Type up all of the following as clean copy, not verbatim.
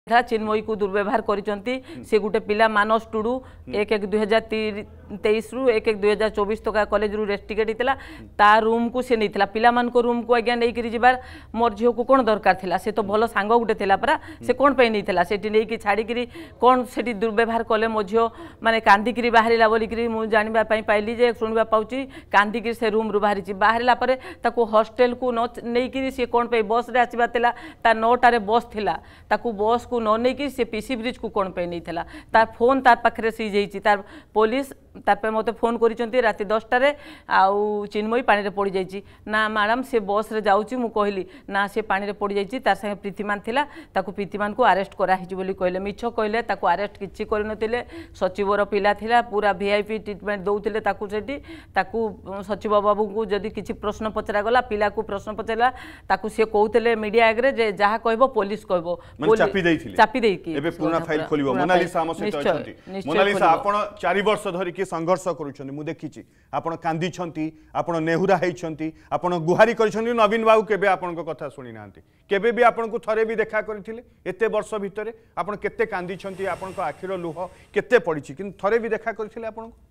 चिन्मयी को दुर्व्यवहार करिसंती से गुटे पिला मानस टुडू 1/1/2023 रु 1/1/2024 तक कॉलेज रु रेस्ट टिकेट हितला ता रूम को से नैथिला पिला मान को रूम को आज्ञा नै करी जिबार मोर झियो को कोन दरकार थिला से तो भलो सांग गुटे थिला परा से कोन पे नैथिला सेठी नै कि छाडी करी कोन सेठी दुर्व्यवहार कले मो झियो माने कांदी करी बाहरिला बोली करी मु जानिबा पई पाइली जे सुनिबा पाउची कांदी करी से रूम रु बाहरी छि बाहरिला परे ताको हॉस्टल को नै करी से कोन पे बस रे आसीबा थिला ता 9टा रे बस थिला ताको बस को न नहीं कि से पीसी ब्रिज को कौन पे नहीं था तार फोन तार पाखे सीज होती तार पुलिस तार पे मते फोन करी राति 10टा रे आउ चिन्मयी पानी रे पड़ी जाइए ना मैडम से बस रे जाऊँगी मु कहली ना से पानी रे पड़ी जाइए तार संगे प्रीतिमान थिला ताकू प्रीतिमान को अरेस्ट कराही बोली कहले मिछ कहले ताकू अरेस्ट किछि करनथिले सचिवर पिला थिला पूरा वीआईपी ट्रीटमेंट दउथिले ताकू सेठी ताकू सचिव बाबू को जदि किछि प्रश्न पचरा गला पिला को प्रश्न पचरा ताकू से कहउथिले मीडिया आगरे जे जहा कहबो पुलिस कहबो माने चापी देइकी एबे पुराना फाइल खोलिबो मोनालिसा हम सहित अछंती मोनालिसा आपण 4 वर्ष धरि के संघर्ष करूछन्ती मु देखिछि आपण कांदी छंती आपण नेहुरा हेइछंती आपण गुहारी करिछन्ती नवीन बाबू केबे आपण को कथा सुनि नांती केबे भी आपण को थरे भी देखा करथिले एते वर्ष भितरे आपण केते कांदी छंती आपण को आखिर लुह केते पड़िछि किन थरे भी देखा करथिले आपण को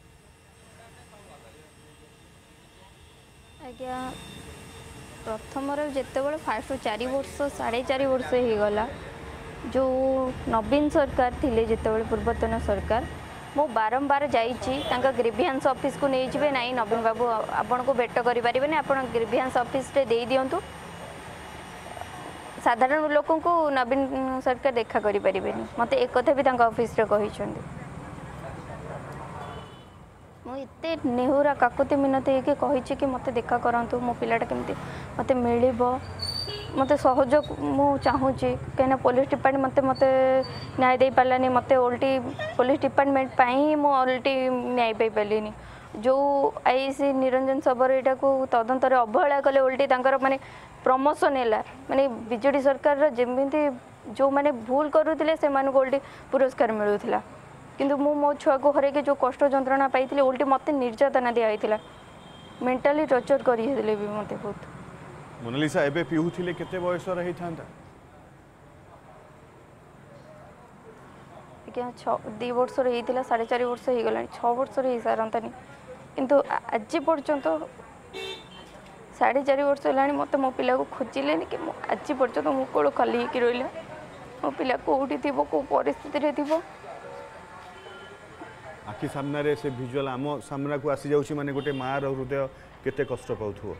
आज्ञा प्रथम जिते बड़े फास्ट 4 वर्ष 4.5 वर्ष हो गला जो नवीन सरकार थिले जिते पूर्वतन सरकार मो बारंबार जाइए ग्रीवियंस ऑफिस को नहीं जाए ना नवीन बाबू आपन को भेट करें आप ग्रीवियंस ऑफिस रे दे दिंतु साधारण लोक को नवीन सरकार देखा करें मत एक कथा भी ऑफिस रे कही मुझे नेहुरा काकुति मिनती कही कि मत देखा करूँ मो पिलाटा केमती मत मिल मत सहयोग मु चाहूँगी कहीं पुलिस डिपार्टमेंट मत मत न्याय दे पारानी मत उल्टी पुलिस डिपार्टमेंट ही मु उल्टी न्याय पाई पार्नी जो आईसी निरंजन सबर यहाँ को तदंतर अवहेला कले उल्टी माने प्रमोशन है माने बीजेडी सरकार जमी जो मैंने भूल करुले से उल्टी पुरस्कार मिलूला किंतु मु मो छुआ को हर जो कष्ट जंत्रणा पाई उल्टी मत निर्यातना दिखाई मेंटली टर्चर कर मत बहुत मोनालिसा एबे पिहुथिले केते बयस रही थांता क्या 2 वर्ष रही 4.5 वर्ष हो गला 6 वर्ष रही सारंतानी किंतु आज पर्यंत 4.5 वर्ष है मत मो पिला को खोजिले कि आज पर्यंत मो कोल खाली होकर रहा मो पिला कौटी थी कौ परिस्थिति थी आखि सामने से विजुअल आम सामना को आसी जाउछि माने गोटे मार हृदय केते कष्ट पाउथो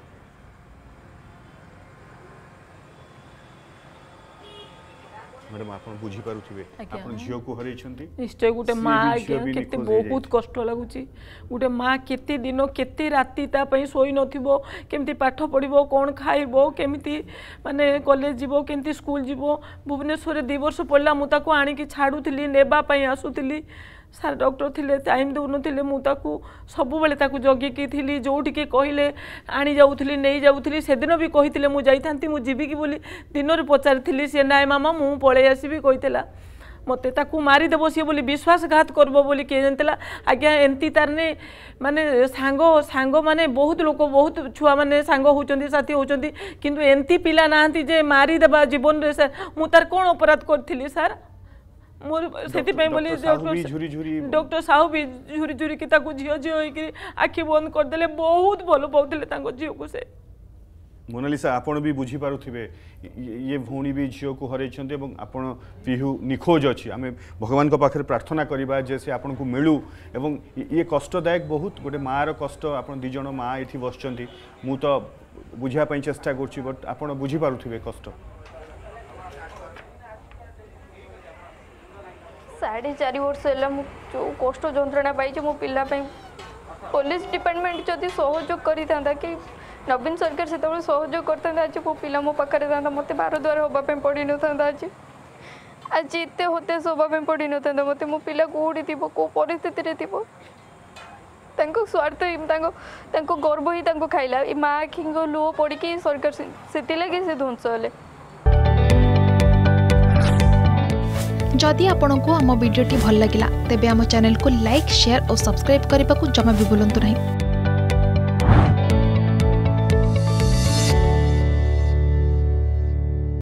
मैडम आप बुझी पारुथिबे आपन झियो को हरै छंती निश्चय गुटे माँ केते बहुत कष्ट लागुची गुटे माँ केते दिन केते राति ता पई सोई नथिबो केमती पाठ पढिबो कोन खाइबो केमती माने कॉलेज जीवो केमती स्कूल जीवो भुवनेश्वर 2 वर्ष पड़ला मु ताको आनी कि छाडुथिली नेबा पई आसुथिली सार डॉक्टर थिले टाइम दउनथिले मु ताको सब बेले ताको जगी की थिली जोठी के कहिले आनी जाउथिली नै जाउथिली से दिन भी कहिथिले मु जाइथांती मु जीवी की बोली दिन रे पचारथिली से नाय मामा मु पळे आसीबी कहितला मते ताकू मारी देबो सी बोली विश्वासघात करबो बोली के जानतला आज्ञा एंती तारने माने सांग माने बहुत लोक बहुत छुआ माने सांग होचंदी साथी होचंदी किंतु एंती पिला नाहंती जे मारी देबा जीवन रे सर मु तार कोन अपराध करथिली सर मोर सेति पे बोली डॉक्टर साहू भी झुरी झुरी कि ताकू झियो झियो होई आखि बंद कर देले बहुत भलो पाउथिले तांको झियो को से मोनालिसा आपण भी बुझी पारुथिबे ये भौणी भी झियो को हरैछन्ते एवं आपण पिहु निखोज अछि आमे भगवान को पाखरे प्रार्थना करिबा जैसे आपण को मिलू एवं ये कष्टदायक बहुत गोटे मार कष्ट आपण दि जण माँ एथि बसचंती मु तो बुझिया पई चेष्टा करछि बट आपण बुझी पारुथिबे कष्ट 4.5 वर्ष है जो कष्ट जंत्रणा पाई मो पिला पुलिस डिपार्टमेंट जदि सहयोग करता कि नवीन सरकार से सहयोग करता आज मो पिला मो पाखे था मत 12 द्वार हाँपी पड़ी न था आज एत होते हाँपी पड़ी न था मत मो पिला कौटी थी कौ परिस्थिति थी स्वार्थ गर्व ही खाइला माँ आखि लुह पड़ी सरकार से लगे से ध्वंस हेले जदि आपंक आम भिडी भल लगा तेब आम चैनल को लाइक शेयर और सब्सक्राइब करने को जमा भी भूलु नहीं।